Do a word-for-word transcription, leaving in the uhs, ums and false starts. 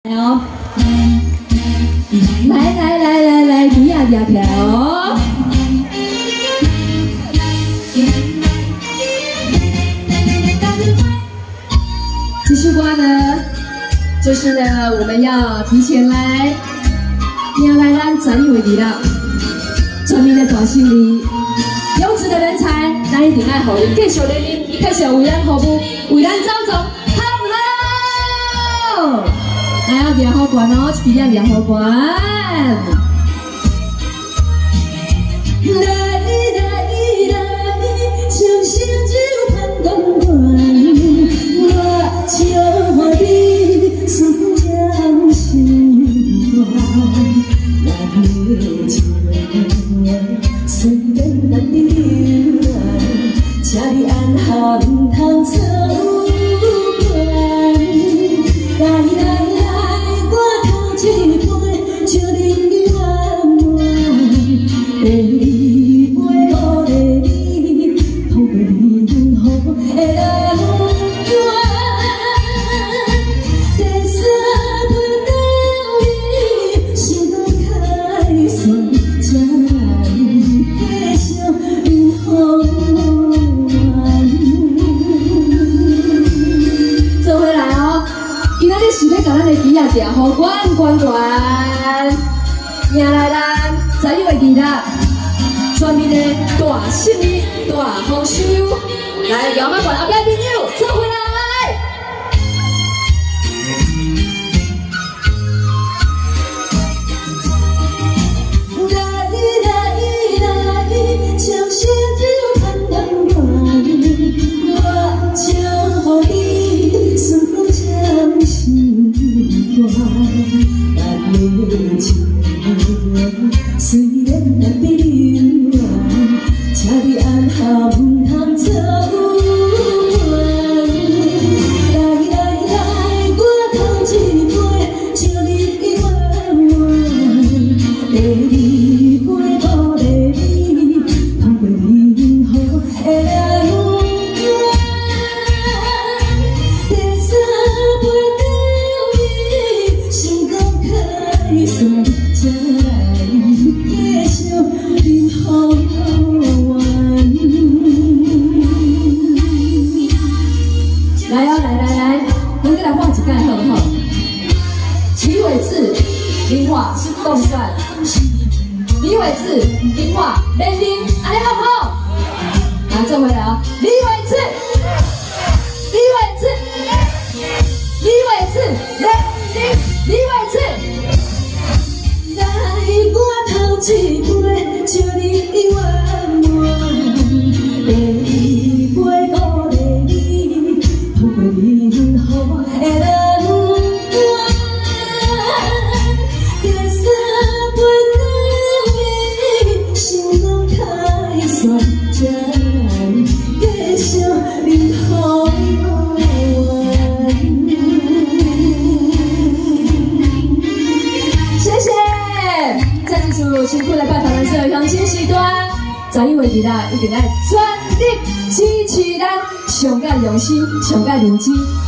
哦，来来来来来，你啊抓起来哦！这首歌呢，就是呢，我们要提前来迎来咱十一月二啦，全面的大胜利，优质的人才，咱一定爱互伊继续来临，伊继续为咱服务，为咱走总，好不好？ 来啊，抓好管哦，一支啊抓好管。来来来，唱声就弹钢管，我唱你思将心乱。来唱，虽然难流浪，请你按下唔通错关。来来。 抓好管管管，迎来咱十一月二啦，全面的大胜利、大丰收，来摇马管后壁朋友做回来。来来来，唱声就弹钢管，我唱予你思将心。 万年前，虽然难比流浪，请你按下唔通错关。来来来，我头一杯，请你慢慢。第二杯无礼你，通过任何的路段。第三杯。 算才继续任好玩。来啊，来来来，咱再来画一盖好不好？齐伟志，林化动算，李伟志，林化连林，安尼好不好？来，再回来啊，李伟志，李伟志，李伟志，连林，李伟志。 我头一杯，请你慢慢；第二杯无礼你，通过任何的路段；第三杯等你心光开算才继续任何玩。谢谢。 再次祝辛苦来拜访的所有乡亲时段，十一月二啦，一定要全力支持咱，上届用心，上届认真。